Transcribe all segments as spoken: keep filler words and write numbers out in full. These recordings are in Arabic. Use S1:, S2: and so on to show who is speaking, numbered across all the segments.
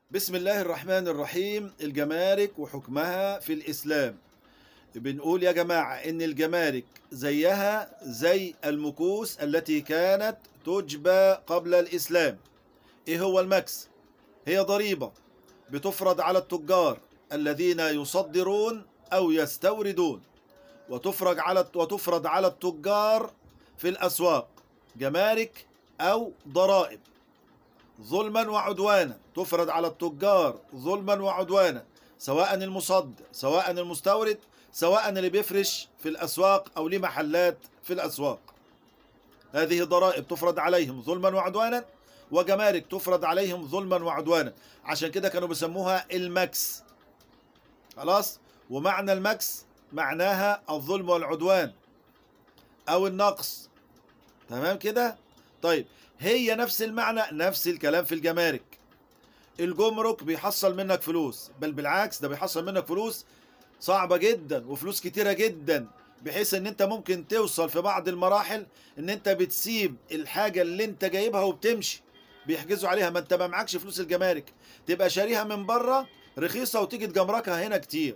S1: بسم الله الرحمن الرحيم. الجمارك وحكمها في الإسلام. بنقول يا جماعة إن الجمارك زيها زي المكوس التي كانت تجبى قبل الإسلام. إيه هو المكس؟ هي ضريبة بتفرض على التجار الذين يصدرون أو يستوردون، وتفرض على وتفرض على التجار في الأسواق جمارك أو ضرائب ظلما وعدوانا، تفرض على التجار ظلما وعدوانا، سواء المصدر سواء المستورد سواء اللي بيفرش في الأسواق أو ليه محلات في الأسواق. هذه ضرائب تفرض عليهم ظلما وعدوانا، وجمارك تفرض عليهم ظلما وعدوانا. عشان كده كانوا بيسموها المكس. خلاص؟ ومعنى المكس معناها الظلم والعدوان أو النقص. تمام كده؟ طيب، هي نفس المعنى نفس الكلام في الجمارك. الجمرك بيحصل منك فلوس، بل بالعكس ده بيحصل منك فلوس صعبة جدا وفلوس كتيرة جدا، بحيث ان انت ممكن توصل في بعض المراحل ان انت بتسيب الحاجة اللي انت جايبها وبتمشي، بيحجزوا عليها. ما انت ما معكش فلوس الجمارك، تبقى شاريها من بره رخيصة وتيجي تجمركها هنا كتير.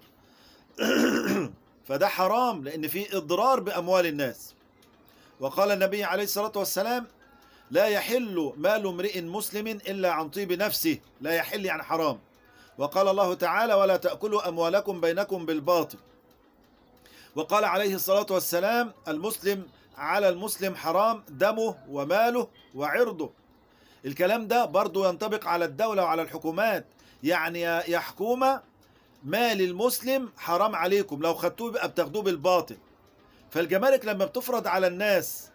S1: فده حرام لان فيه اضرار باموال الناس. وقال النبي عليه الصلاة والسلام: لا يحل مال امرئ مسلم إلا عن طيب نفسه. لا يحل يعني حرام. وقال الله تعالى: ولا تأكلوا أموالكم بينكم بالباطل. وقال عليه الصلاة والسلام: المسلم على المسلم حرام دمه وماله وعرضه. الكلام ده برضو ينطبق على الدولة وعلى الحكومات. يعني يا حكومة، مال المسلم حرام عليكم، لو خدتوه بقى بتاخدوه بالباطل. فالجمارك لما بتفرض على الناس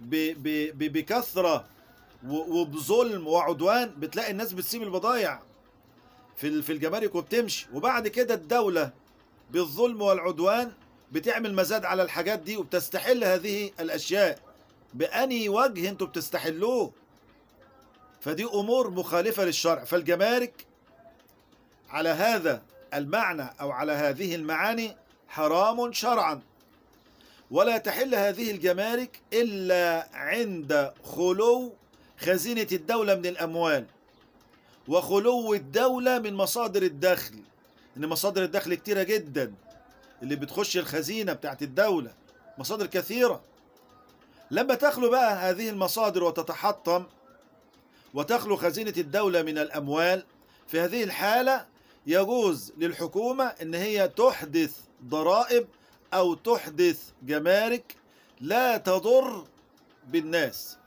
S1: بكثرة وبظلم وعدوان، بتلاقي الناس بتسيب البضايع في في الجمارك وبتمشي. وبعد كده الدولة بالظلم والعدوان بتعمل مزاد على الحاجات دي وبتستحل هذه الأشياء. بأني وجه انتوا بتستحلوه؟ فدي أمور مخالفة للشرع. فالجمارك على هذا المعنى أو على هذه المعاني حرام شرعا. ولا تحل هذه الجمارك إلا عند خلو خزينة الدولة من الأموال، وخلو الدولة من مصادر الدخل. إن مصادر الدخل كتيرة جدا اللي بتخش الخزينة بتاعت الدولة، مصادر كثيرة. لما تخلو بقى هذه المصادر وتتحطم وتخلو خزينة الدولة من الأموال، في هذه الحالة يجوز للحكومة إن هي تحدث ضرائب أو تحدث جمارك لا تضر بالناس.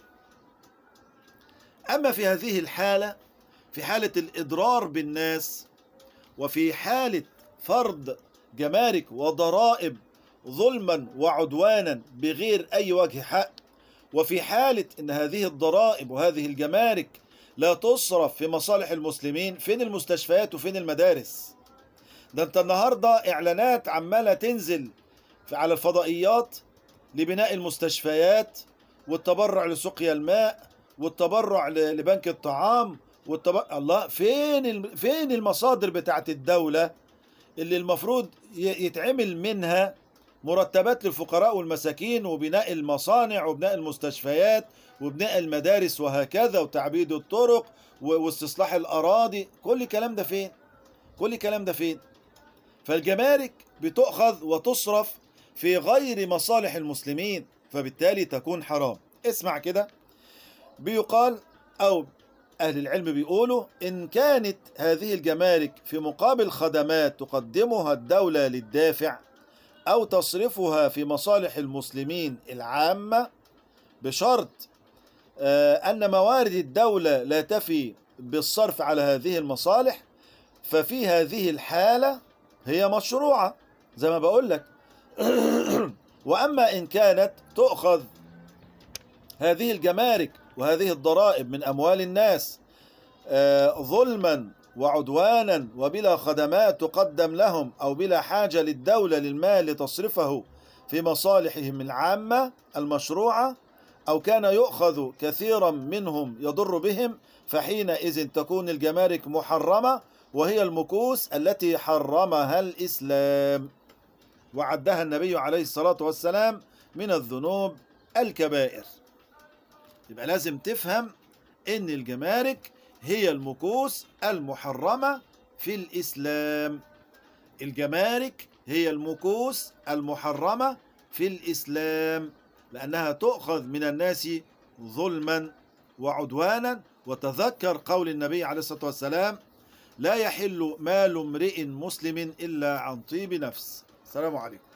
S1: أما في هذه الحالة، في حالة الإضرار بالناس، وفي حالة فرض جمارك وضرائب ظلما وعدوانا بغير أي وجه حق، وفي حالة أن هذه الضرائب وهذه الجمارك لا تصرف في مصالح المسلمين، فين المستشفيات وفين المدارس؟ ده انت النهاردة إعلانات عمالة تنزل على الفضائيات لبناء المستشفيات والتبرع لسقيا الماء والتبرع لبنك الطعام والتبرع. الله، فين الم... فين المصادر بتاعت الدولة اللي المفروض يتعمل منها مرتبات للفقراء والمساكين وبناء المصانع وبناء المستشفيات وبناء المدارس وهكذا وتعبيد الطرق واستصلاح الأراضي؟ كل الكلام ده فين؟ كل الكلام ده فين؟ فالجمارك بتؤخذ وتصرف في غير مصالح المسلمين، فبالتالي تكون حرام. اسمع كده، بيقال أو أهل العلم بيقولوا: إن كانت هذه الجمارك في مقابل خدمات تقدمها الدولة للدافع أو تصرفها في مصالح المسلمين العامة، بشرط أن موارد الدولة لا تفي بالصرف على هذه المصالح، ففي هذه الحالة هي مشروعة زي ما بقول لك. وأما إن كانت تؤخذ هذه الجمارك وهذه الضرائب من أموال الناس ظلما وعدوانا وبلا خدمات تقدم لهم أو بلا حاجة للدولة للمال لتصرفه في مصالحهم العامة المشروعة، أو كان يؤخذ كثيرا منهم يضر بهم، فحينئذ تكون الجمارك محرمة، وهي المكوس التي حرمها الإسلام وعدها النبي عليه الصلاة والسلام من الذنوب الكبائر. يبقى لازم تفهم إن الجمارك هي المكوس المحرمة في الإسلام. الجمارك هي المكوس المحرمة في الإسلام، لأنها تؤخذ من الناس ظلما وعدوانا. وتذكر قول النبي عليه الصلاة والسلام: لا يحل مال امرئ مسلم إلا عن طيب نفس. السلام عليكم.